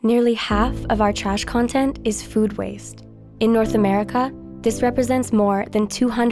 Nearly half of our trash content is food waste. In North America, this represents more than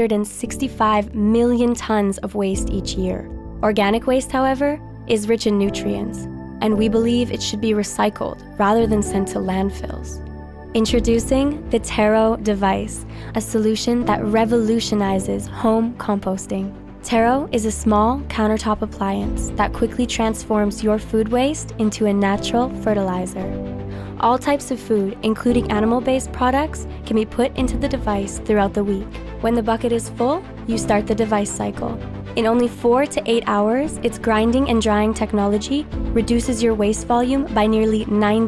265 million tons of waste each year. Organic waste, however, is rich in nutrients, and we believe it should be recycled rather than sent to landfills. Introducing the Tero device, a solution that revolutionizes home composting. Tero is a small countertop appliance that quickly transforms your food waste into a natural fertilizer. All types of food, including animal-based products, can be put into the device throughout the week. When the bucket is full, you start the device cycle. In only 4 to 8 hours, its grinding and drying technology reduces your waste volume by nearly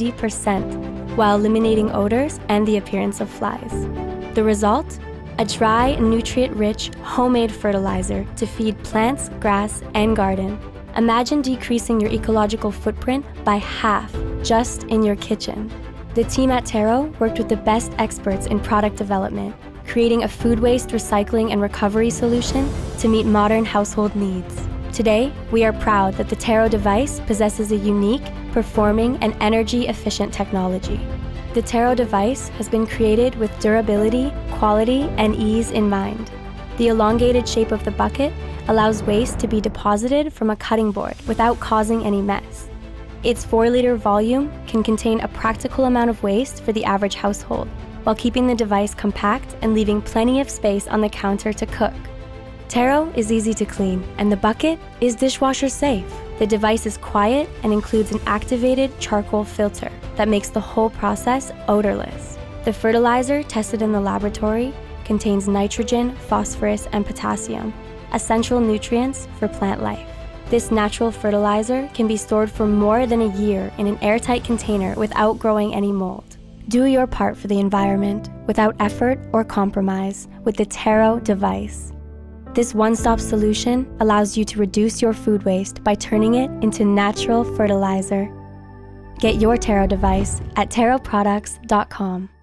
90%, while eliminating odors and the appearance of flies. The result? A dry, nutrient-rich, homemade fertilizer to feed plants, grass, and garden. Imagine decreasing your ecological footprint by half just in your kitchen. The team at Tero worked with the best experts in product development, creating a food waste recycling and recovery solution to meet modern household needs. Today, we are proud that the Tero device possesses a unique, performing, and energy-efficient technology. The Tero device has been created with durability, quality, and ease in mind. The elongated shape of the bucket allows waste to be deposited from a cutting board without causing any mess. Its 4-liter volume can contain a practical amount of waste for the average household, while keeping the device compact and leaving plenty of space on the counter to cook. Tero is easy to clean, and the bucket is dishwasher safe. The device is quiet and includes an activated charcoal filter that makes the whole process odorless. The fertilizer tested in the laboratory contains nitrogen, phosphorus, and potassium, essential nutrients for plant life. This natural fertilizer can be stored for more than a year in an airtight container without growing any mold. Do your part for the environment without effort or compromise with the Tero device. This one-stop solution allows you to reduce your food waste by turning it into natural fertilizer. Get your Tero device at teroproducts.com.